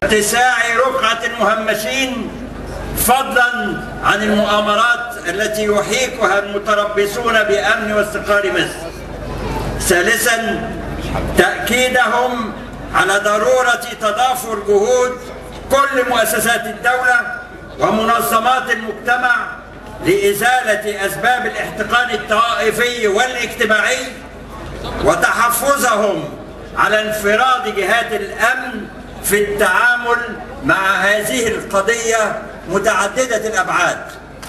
اتساع رقعة المهمشين فضلا عن المؤامرات التي يحيكها المتربصون بأمن واستقرار مصر. ثالثا، تأكيدهم على ضرورة تضافر جهود كل مؤسسات الدولة ومنظمات المجتمع لإزالة أسباب الاحتقان الطائفي والاجتماعي، وتحفظهم على انفراد جهات الأمن في التعامل مع هذه القضية متعددة الأبعاد.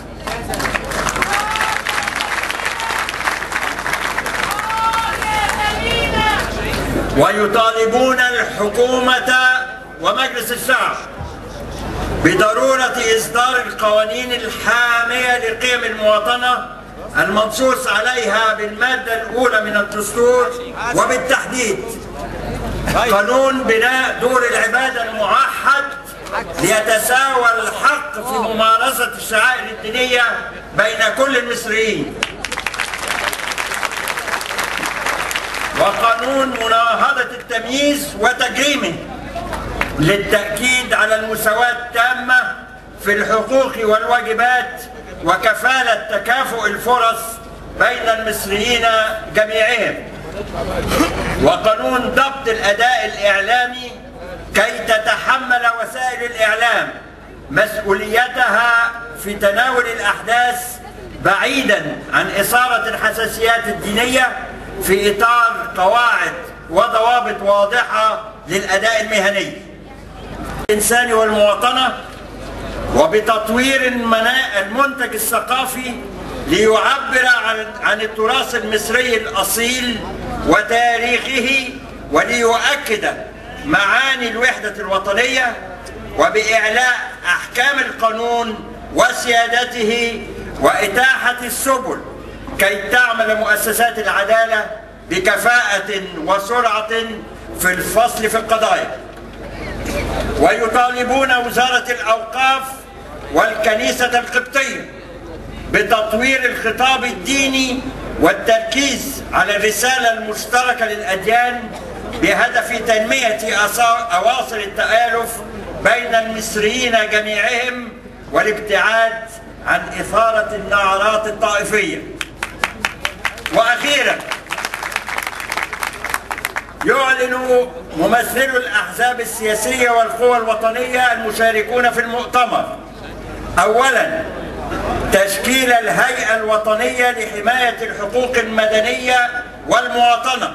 ويطالبون الحكومة ومجلس الشعب بضرورة إصدار القوانين الحامية لقيم المواطنة المنصوص عليها بالمادة الأولى من الدستور، وبالتحديد قانون بناء دور العبادة الموحد ليتساوى الحق في ممارسة الشعائر الدينية بين كل المصريين، وقانون مناهضة التمييز وتجريمه للتأكيد على المساواة التامة في الحقوق والواجبات وكفالة تكافؤ الفرص بين المصريين جميعهم، وقانون ضبط الأداء الإعلامي كي تتحمل وسائل الإعلام مسؤوليتها في تناول الأحداث بعيدا عن إثارة الحساسيات الدينية في إطار قواعد وضوابط واضحة للأداء المهني الإنساني والمواطنة، وبتطوير المنتج الثقافي ليعبر عن التراث المصري الأصيل وتاريخه وليؤكد معاني الوحدة الوطنية، وبإعلاء أحكام القانون وسيادته وإتاحة السبل كي تعمل مؤسسات العدالة بكفاءة وسرعة في الفصل في القضايا. ويطالبون وزارة الأوقاف والكنيسة القبطية بتطوير الخطاب الديني والتركيز على الرسالة المشتركة للأديان بهدف تنمية أواصر التآلف بين المصريين جميعهم والابتعاد عن إثارة النعرات الطائفية. وأخيرا، يعلن ممثلو الأحزاب السياسية والقوى الوطنية المشاركون في المؤتمر أولا تشكيل الهيئة الوطنية لحماية الحقوق المدنية والمواطنة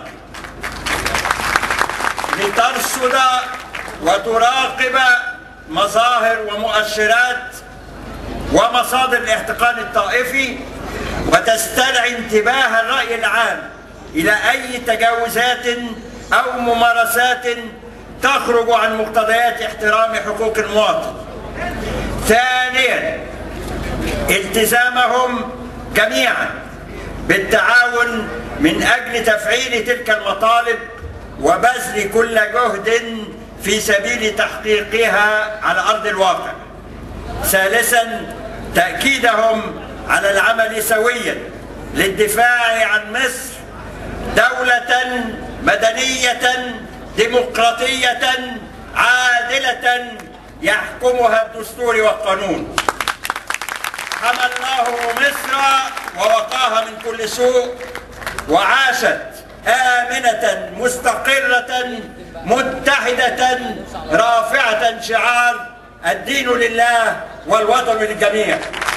لترصد وتراقب مظاهر ومؤشرات ومصادر الاحتقان الطائفي، وتستدعي انتباه الرأي العام إلى أي تجاوزات أو ممارسات تخرج عن مقتضيات احترام حقوق المواطن. ثانيا، التزامهم جميعا بالتعاون من أجل تفعيل تلك المطالب وبذل كل جهد في سبيل تحقيقها على أرض الواقع. ثالثا، تأكيدهم على العمل سويا للدفاع عن مصر دولة مدنية ديمقراطية عادلة يحكمها الدستور والقانون. حمى الله مصر ووقاها من كل سوء، وعاشت آمنة مستقرة متحدة رافعة شعار الدين لله والوطن للجميع.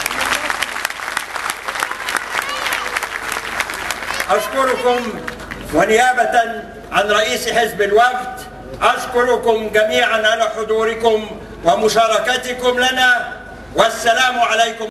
أشكركم، ونيابة عن رئيس حزب الوفد أشكركم جميعا على حضوركم ومشاركتكم لنا، والسلام عليكم.